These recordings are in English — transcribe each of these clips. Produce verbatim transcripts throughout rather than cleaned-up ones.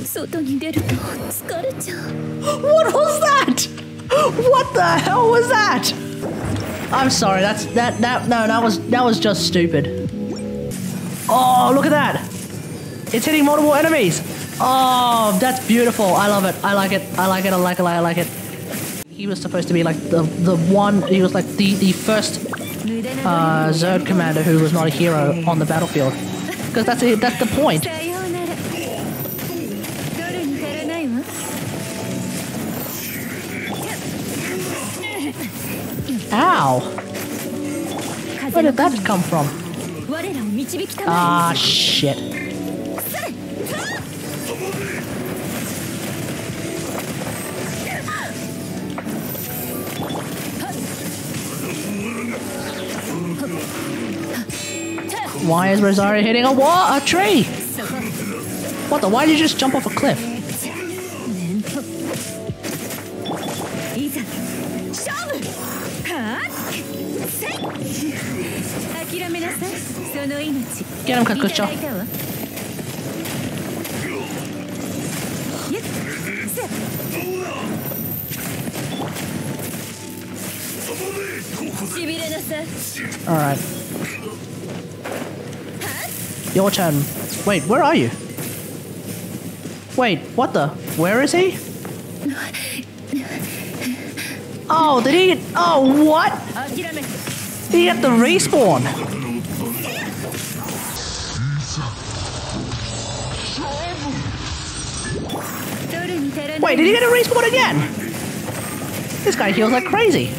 What was that? What the hell was that? I'm sorry, that's that that no that was that was just stupid. Oh, look at that! It's hitting multiple enemies. Oh, that's beautiful. I love it. I like it. I like it. I like it. I like it. He was supposed to be like the the one. He was like the the first uh, Zerg commander who was not a hero on the battlefield. Because that's it. That's the point. Ow! Where did that come from? Ah, shit. Why is Rosario hitting a wall? A tree? What the? Why did you just jump off a cliff? Get him, Kakucho. Alright. Your turn. Wait, where are you? Wait, what the? Where is he? Oh, did he? Oh, what? Did he get the respawn? Wait, did he get a respawn again? This guy heals like crazy.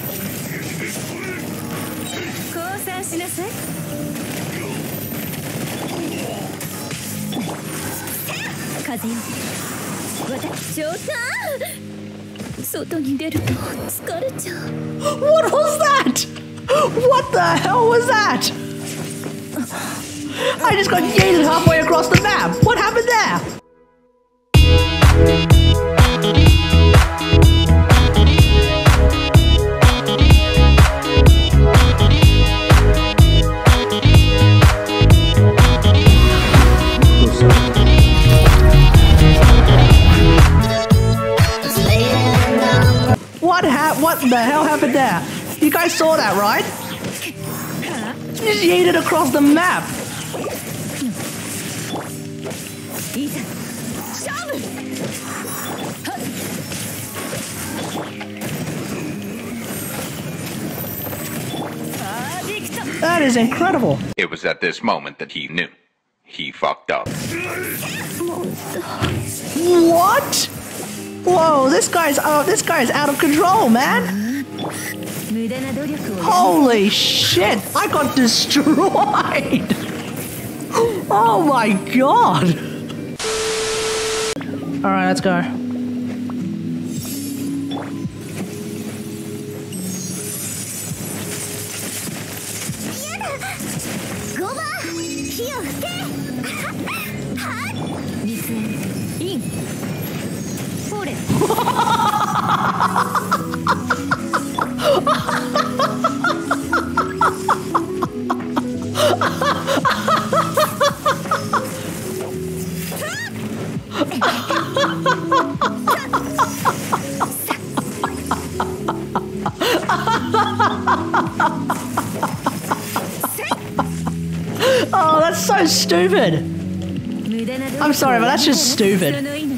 What was that? What the hell was that? I just got yeeted halfway across the map. What happened there? What ha- What the hell happened there? You guys saw that, right? Just yeeted across the map. That is incredible. It was at this moment that he knew. He fucked up. What? Whoa, this guy's uh, this guy's out of control, man. Holy shit, I got destroyed. Oh my god. Alright, let's go. Oh, that's so stupid. I'm sorry, but that's just stupid.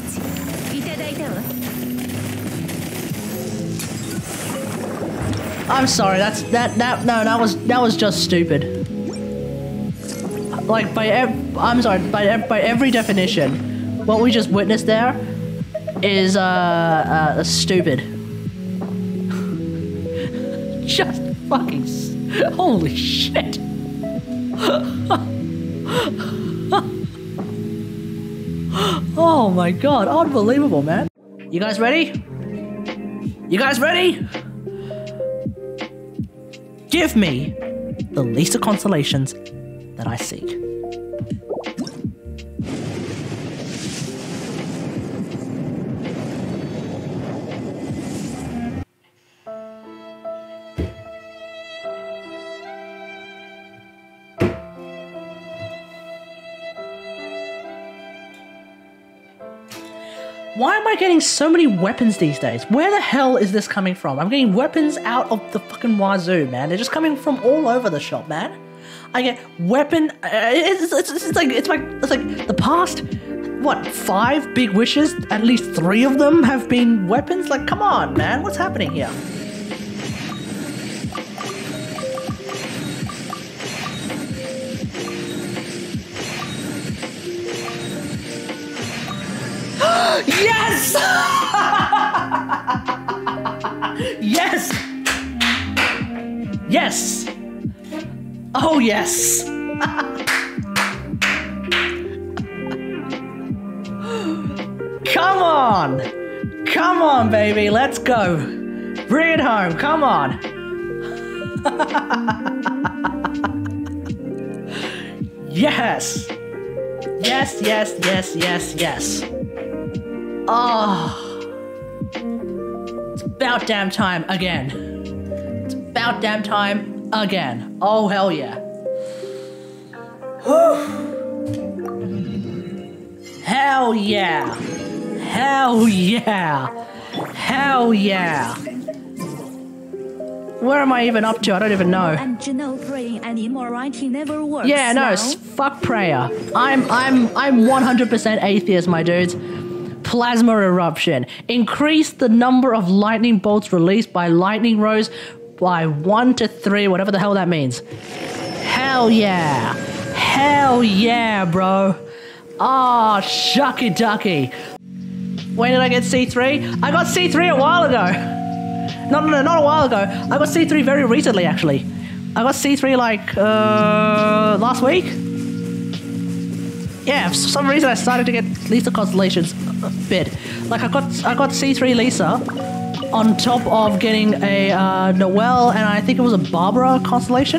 I'm sorry, that's that that no, that was that was just stupid. Like by ev I'm sorry, by ev by every definition, what we just witnessed there is uh, uh stupid. Just fucking s holy shit. Oh my god, unbelievable, man. You guys ready? You guys ready? Give me the least of consolations that I seek. Why am I getting so many weapons these days? Where the hell is this coming from? I'm getting weapons out of the fucking wazoo, man. They're just coming from all over the shop, man. I get weapon. Uh, it's, it's, it's like it's like it's like the past. What, five big wishes? At least three of them have been weapons. Like, come on, man. What's happening here? Yes! Yes! Yes! Oh, yes! Come on! Come on, baby, let's go! Bring it home, come on! Yes! Yes, yes, yes, yes, yes. Oh, it's about damn time again. It's about damn time again. Oh, hell yeah. Hell yeah. Hell yeah. Hell yeah. Where am I even up to? I don't even know. And you know, praying anymore writing never works. Yeah, no, now. fuck prayer. I'm I'm I'm one hundred percent atheist, my dudes. Plasma eruption. Increase the number of lightning bolts released by lightning rows by one to three, whatever the hell that means. Hell yeah. Hell yeah, bro. Ah, oh, shucky ducky. When did I get C three? I got C three a while ago. No, no, no, not a while ago. I got C three very recently, actually. I got C three like, uh, last week? Yeah, for some reason I started to get Lisa constellations a bit. Like I got I got C three Lisa on top of getting a uh, Noelle and I think it was a Barbara constellation.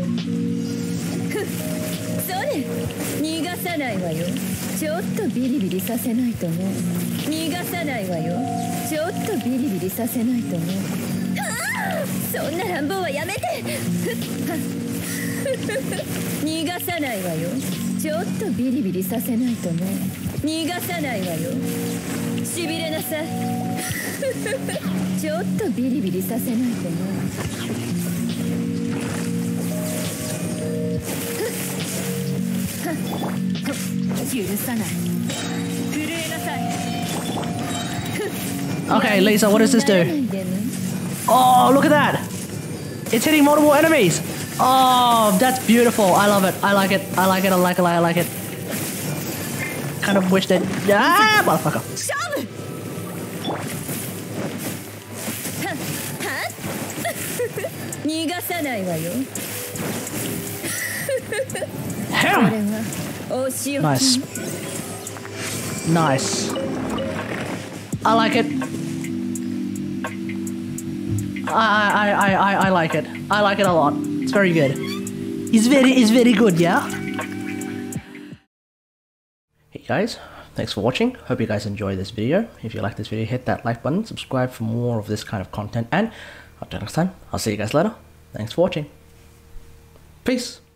Okay, Lisa, what does this do? Oh, look at that! It's hitting multiple enemies! Oh, that's beautiful. I love it. I like it. I like it. I like it. I like it. Kind of wish that... Ah, motherfucker. Nice. Nice. I like it. I, I, I, I, I like it. I like it a lot. It's very good. It's very, it's very good, yeah? Hey guys, thanks for watching. Hope you guys enjoyed this video. If you like this video, hit that like button, subscribe for more of this kind of content, and until next time, I'll see you guys later. Thanks for watching. Peace.